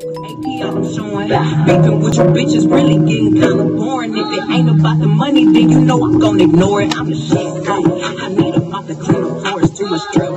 AP I'm showing. Beefing with you bitches really getting kinda boring. If it ain't about the money, then you know I'm gonna ignore it. I'm the shit. I need a mop to clean the floors, do a strip.